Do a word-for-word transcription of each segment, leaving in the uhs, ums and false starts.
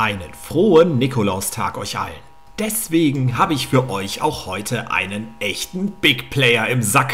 Einen frohen Nikolaustag euch allen. Deswegen habe ich für euch auch heute einen echten Big Player im Sack.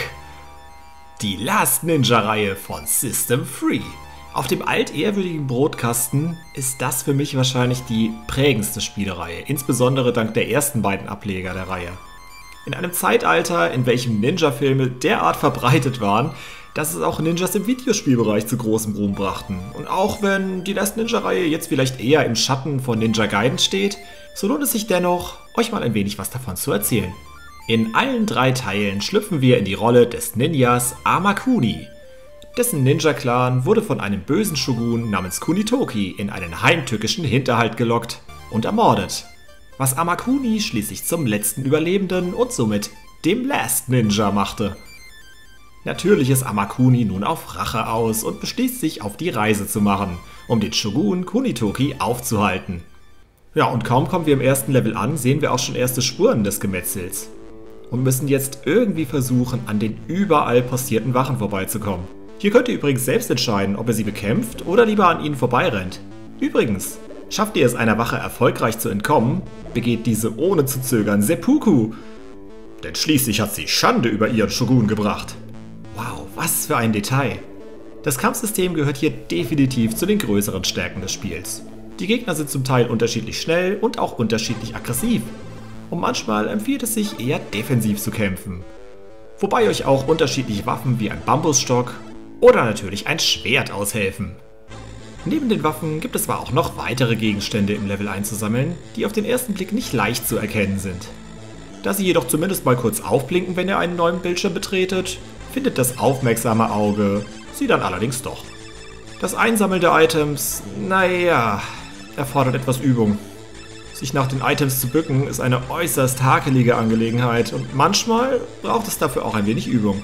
Die Last Ninja-Reihe von System Free. Auf dem altehrwürdigen Brotkasten ist das für mich wahrscheinlich die prägendste Spielereihe, insbesondere dank der ersten beiden Ableger der Reihe. In einem Zeitalter, in welchem Ninja-Filme derart verbreitet waren, dass es auch Ninjas im Videospielbereich zu großem Ruhm brachten. Und auch wenn die Last Ninja-Reihe jetzt vielleicht eher im Schatten von Ninja Gaiden steht, so lohnt es sich dennoch, euch mal ein wenig was davon zu erzählen. In allen drei Teilen schlüpfen wir in die Rolle des Ninjas Armakuni. Dessen Ninja-Clan wurde von einem bösen Shogun namens Kunitoki in einen heimtückischen Hinterhalt gelockt und ermordet. Was Armakuni schließlich zum letzten Überlebenden und somit dem Last Ninja machte. Natürlich ist Armakuni nun auf Rache aus und beschließt sich auf die Reise zu machen, um den Shogun Kunitoki aufzuhalten. Ja, und kaum kommen wir im ersten Level an, sehen wir auch schon erste Spuren des Gemetzels. Und müssen jetzt irgendwie versuchen, an den überall postierten Wachen vorbeizukommen. Hier könnt ihr übrigens selbst entscheiden, ob ihr sie bekämpft oder lieber an ihnen vorbeirennt. Übrigens, schafft ihr es einer Wache erfolgreich zu entkommen, begeht diese ohne zu zögern Seppuku. Denn schließlich hat sie Schande über ihren Shogun gebracht. Wow, was für ein Detail. Das Kampfsystem gehört hier definitiv zu den größeren Stärken des Spiels. Die Gegner sind zum Teil unterschiedlich schnell und auch unterschiedlich aggressiv. Und manchmal empfiehlt es sich eher defensiv zu kämpfen. Wobei euch auch unterschiedliche Waffen wie ein Bambusstock oder natürlich ein Schwert aushelfen. Neben den Waffen gibt es aber auch noch weitere Gegenstände im Level einzusammeln, die auf den ersten Blick nicht leicht zu erkennen sind. Da sie jedoch zumindest mal kurz aufblinken, wenn ihr einen neuen Bildschirm betretet, findet das aufmerksame Auge sie dann allerdings doch. Das Einsammeln der Items, naja, erfordert etwas Übung. Sich nach den Items zu bücken ist eine äußerst hakelige Angelegenheit und manchmal braucht es dafür auch ein wenig Übung.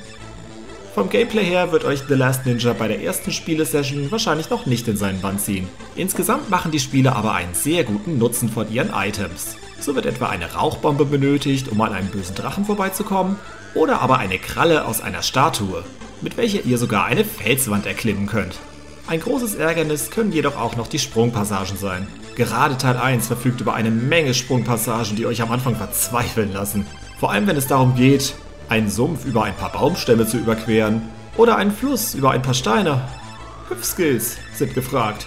Vom Gameplay her wird euch The Last Ninja bei der ersten Spielesession wahrscheinlich noch nicht in seinen Bann ziehen. Insgesamt machen die Spieler aber einen sehr guten Nutzen von ihren Items. So wird etwa eine Rauchbombe benötigt, um an einem bösen Drachen vorbeizukommen, oder aber eine Kralle aus einer Statue, mit welcher ihr sogar eine Felswand erklimmen könnt. Ein großes Ärgernis können jedoch auch noch die Sprungpassagen sein. Gerade Teil eins verfügt über eine Menge Sprungpassagen, die euch am Anfang verzweifeln lassen. Vor allem wenn es darum geht, einen Sumpf über ein paar Baumstämme zu überqueren oder einen Fluss über ein paar Steine. Hüpfskills sind gefragt.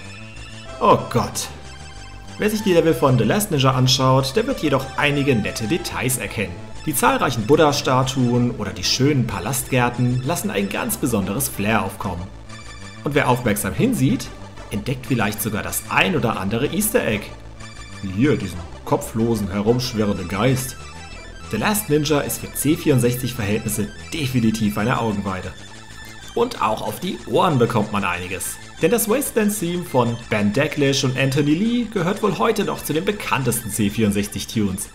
Oh Gott. Wer sich die Level von The Last Ninja anschaut, der wird jedoch einige nette Details erkennen. Die zahlreichen Buddha-Statuen oder die schönen Palastgärten lassen ein ganz besonderes Flair aufkommen. Und wer aufmerksam hinsieht, entdeckt vielleicht sogar das ein oder andere Easter Egg. Wie hier diesen kopflosen, herumschwirrenden Geist. The Last Ninja ist für C vierundsechzig-Verhältnisse definitiv eine Augenweide. Und auch auf die Ohren bekommt man einiges. Denn das Wasteland-Theme von Ben Daglish und Anthony Lee gehört wohl heute noch zu den bekanntesten C vierundsechzig-Tunes.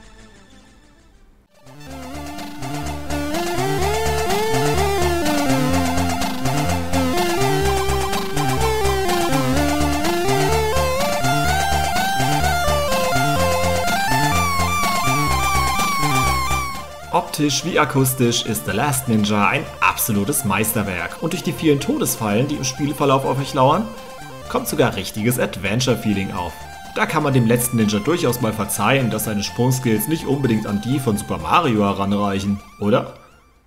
Optisch wie akustisch ist The Last Ninja ein absolutes Meisterwerk und durch die vielen Todesfallen, die im Spielverlauf auf euch lauern, kommt sogar richtiges Adventure-Feeling auf. Da kann man dem letzten Ninja durchaus mal verzeihen, dass seine Sprungskills nicht unbedingt an die von Super Mario heranreichen, oder?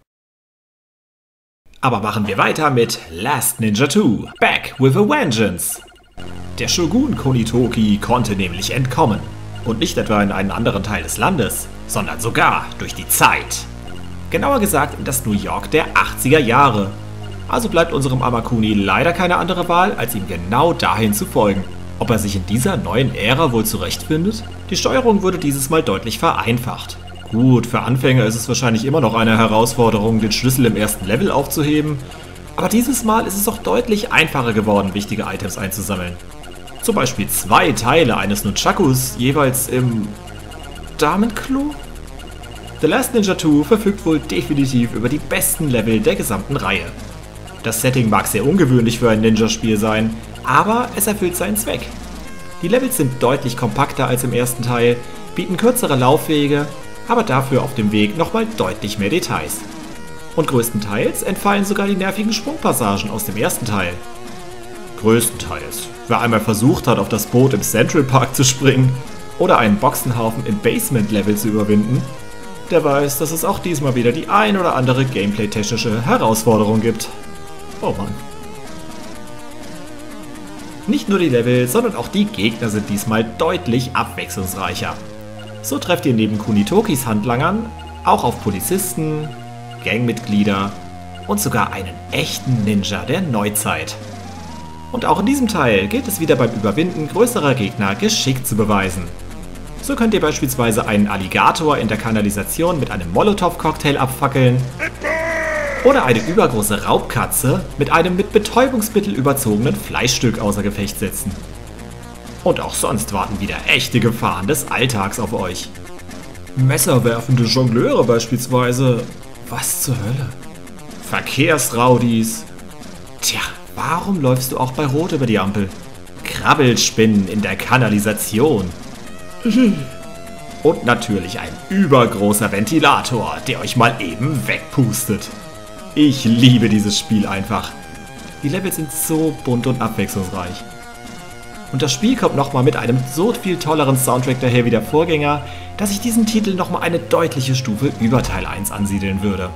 Aber machen wir weiter mit Last Ninja zwei, Back with a Vengeance. Der Shogun Kunitoki konnte nämlich entkommen. Und nicht etwa in einen anderen Teil des Landes, sondern sogar durch die Zeit. Genauer gesagt in das New York der achtziger Jahre. Also bleibt unserem Armakuni leider keine andere Wahl, als ihm genau dahin zu folgen. Ob er sich in dieser neuen Ära wohl zurechtfindet? Die Steuerung wurde dieses Mal deutlich vereinfacht. Gut, für Anfänger ist es wahrscheinlich immer noch eine Herausforderung, den Schlüssel im ersten Level aufzuheben. Aber dieses Mal ist es auch deutlich einfacher geworden, wichtige Items einzusammeln. Zum Beispiel zwei Teile eines Nunchakus jeweils im Damenklo? The Last Ninja zwei verfügt wohl definitiv über die besten Level der gesamten Reihe. Das Setting mag sehr ungewöhnlich für ein Ninja-Spiel sein, aber es erfüllt seinen Zweck. Die Levels sind deutlich kompakter als im ersten Teil, bieten kürzere Laufwege, aber dafür auf dem Weg nochmal deutlich mehr Details. Und größtenteils entfallen sogar die nervigen Sprungpassagen aus dem ersten Teil. Größtenteils. Wer einmal versucht hat, auf das Boot im Central Park zu springen oder einen Boxenhaufen im Basement-Level zu überwinden, der weiß, dass es auch diesmal wieder die ein oder andere gameplay-technische Herausforderung gibt. Oh Mann. Nicht nur die Level, sondern auch die Gegner sind diesmal deutlich abwechslungsreicher. So trefft ihr neben Kunitokis Handlangern auch auf Polizisten, Gangmitglieder und sogar einen echten Ninja der Neuzeit. Und auch in diesem Teil gilt es wieder beim Überwinden größerer Gegner Geschick zu beweisen. So könnt ihr beispielsweise einen Alligator in der Kanalisation mit einem Molotow-Cocktail abfackeln oder eine übergroße Raubkatze mit einem mit Betäubungsmittel überzogenen Fleischstück außer Gefecht setzen. Und auch sonst warten wieder echte Gefahren des Alltags auf euch. Messerwerfende Jongleure beispielsweise. Was zur Hölle? Verkehrsraudis. Tja, warum läufst du auch bei Rot über die Ampel? Krabbelspinnen in der Kanalisation. Und natürlich ein übergroßer Ventilator, der euch mal eben wegpustet. Ich liebe dieses Spiel einfach. Die Level sind so bunt und abwechslungsreich. Und das Spiel kommt nochmal mit einem so viel tolleren Soundtrack daher wie der Vorgänger, dass ich diesen Titel nochmal eine deutliche Stufe über Teil eins ansiedeln würde.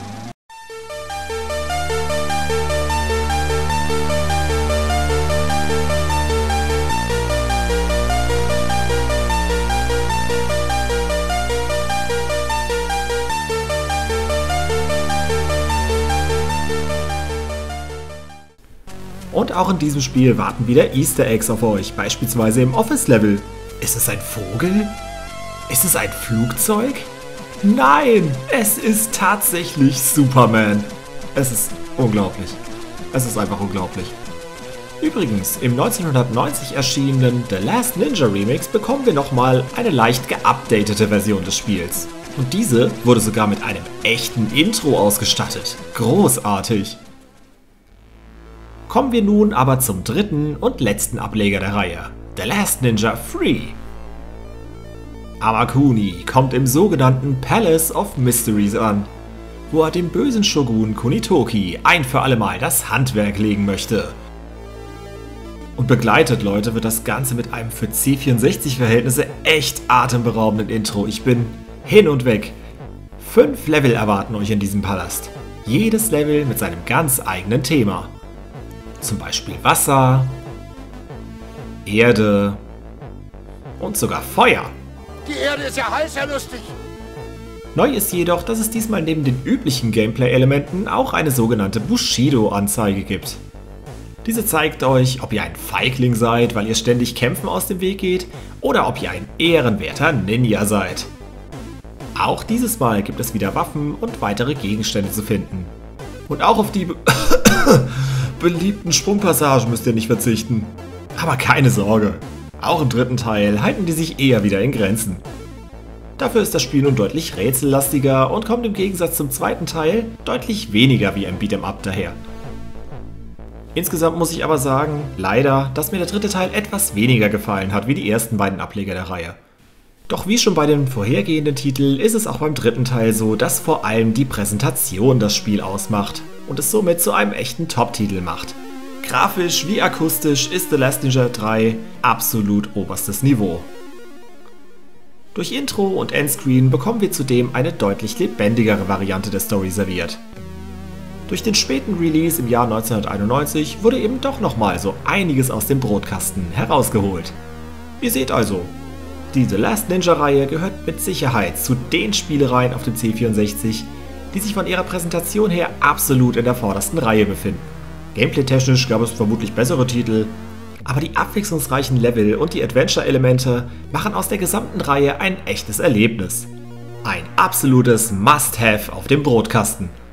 Und auch in diesem Spiel warten wieder Easter Eggs auf euch, beispielsweise im Office-Level. Ist es ein Vogel? Ist es ein Flugzeug? Nein, es ist tatsächlich Superman. Es ist unglaublich. Es ist einfach unglaublich. Übrigens, im neunzehnhundertneunzig erschienenen The Last Ninja Remix bekommen wir nochmal eine leicht geupdatete Version des Spiels. Und diese wurde sogar mit einem echten Intro ausgestattet. Großartig. Kommen wir nun aber zum dritten und letzten Ableger der Reihe, The Last Ninja Free. Amakuni kommt im sogenannten Palace of Mysteries an, wo er dem bösen Shogun Kunitoki ein für allemal das Handwerk legen möchte. Und begleitet, Leute, wird das Ganze mit einem für C vierundsechzig-Verhältnisse echt atemberaubenden Intro. Ich bin hin und weg. Fünf Level erwarten euch in diesem Palast. Jedes Level mit seinem ganz eigenen Thema. Zum Beispiel Wasser, Erde und sogar Feuer. Die Erde ist ja heiß, ja lustig. Neu ist jedoch, dass es diesmal neben den üblichen Gameplay-Elementen auch eine sogenannte Bushido-Anzeige gibt. Diese zeigt euch, ob ihr ein Feigling seid, weil ihr ständig Kämpfen aus dem Weg geht, oder ob ihr ein ehrenwerter Ninja seid. Auch dieses Mal gibt es wieder Waffen und weitere Gegenstände zu finden. Und auch auf die... beliebten Sprungpassagen müsst ihr nicht verzichten. Aber keine Sorge, auch im dritten Teil halten die sich eher wieder in Grenzen. Dafür ist das Spiel nun deutlich rätsellastiger und kommt im Gegensatz zum zweiten Teil deutlich weniger wie ein Beat'em Up daher. Insgesamt muss ich aber sagen, leider, dass mir der dritte Teil etwas weniger gefallen hat wie die ersten beiden Ableger der Reihe. Doch wie schon bei den vorhergehenden Titeln ist es auch beim dritten Teil so, dass vor allem die Präsentation das Spiel ausmacht und es somit zu einem echten Top-Titel macht. Grafisch wie akustisch ist The Last Ninja drei absolut oberstes Niveau. Durch Intro und Endscreen bekommen wir zudem eine deutlich lebendigere Variante der Story serviert. Durch den späten Release im Jahr neunzehnhunderteinundneunzig wurde eben doch nochmal so einiges aus dem Brotkasten herausgeholt. Ihr seht also, die The Last Ninja-Reihe gehört mit Sicherheit zu den Spielereien auf dem C vierundsechzig, die sich von ihrer Präsentation her absolut in der vordersten Reihe befinden. Gameplay-technisch gab es vermutlich bessere Titel, aber die abwechslungsreichen Level und die Adventure-Elemente machen aus der gesamten Reihe ein echtes Erlebnis. Ein absolutes Must-Have auf dem Brotkasten.